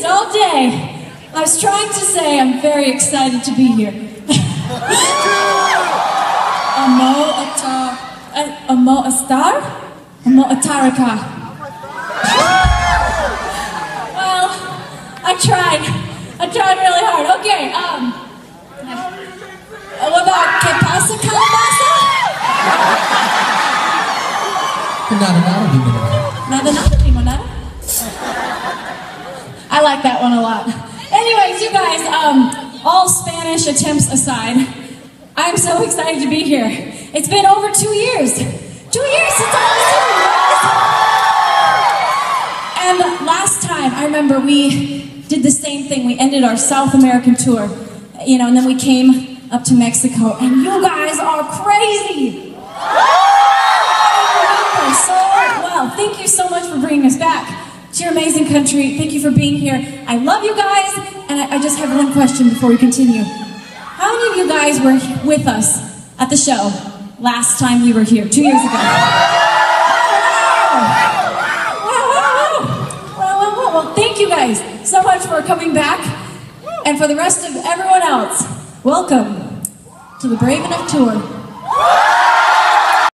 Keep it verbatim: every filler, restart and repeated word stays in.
confused all day. I was trying to say I'm very excited to be here. Amo ata, amo astar, amo ataraka. Well, I tried. I tried really hard. Okay. Um. What about que pasa, calabasa? Nada, nada, limonada. Nada, nada, limonada. I like that one a lot. Anyways, you guys, um, all Spanish attempts aside, I'm so excited to be here. It's been over two years. Two years since I was here, you guys. And last time, I remember we did the same thing. We ended our South American tour, you know, and then we came up to Mexico, and you guys are crazy. So well, thank you so much for bringing us back to your amazing country. Thank you for being here. I love you guys, and I, I just have one question before we continue. How many of you guys were with us at the show last time we were here, two years ago? Wow, wow, wow. Wow, wow, wow. Well, thank you guys so much for coming back, and for the rest of everyone else, welcome to the Brave Enough Tour.